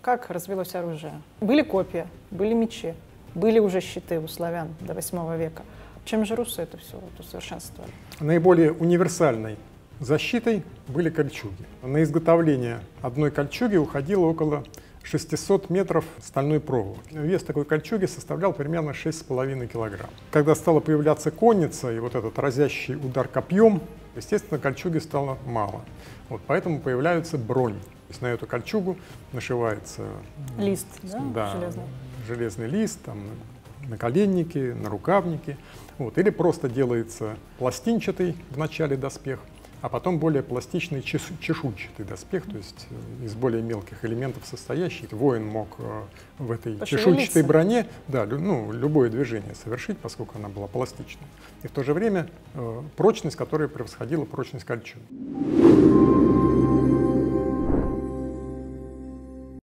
Как развилось оружие? Были копья, были мечи, были уже щиты у славян до 8 века. Чем же русы это все усовершенствовали? Наиболее универсальной защитой были кольчуги. На изготовление одной кольчуги уходило около 600 метров стальной проволоки. Вес такой кольчуги составлял примерно 6,5 килограмм. Когда стала появляться конница и вот этот разящий удар копьем, естественно, кольчуги стало мало. Вот поэтому появляется бронь. То есть на эту кольчугу нашивается лист, да, железный лист, там, наколенники, нарукавники. Вот. Или просто делается пластинчатый в начале доспех, а потом более пластичный чешуйчатый доспех, то есть из более мелких элементов состоящий. Воин мог в этой чешуйчатой броне любое движение совершить, поскольку она была пластичной. И в то же время прочность, которая превосходила прочность кольчуги.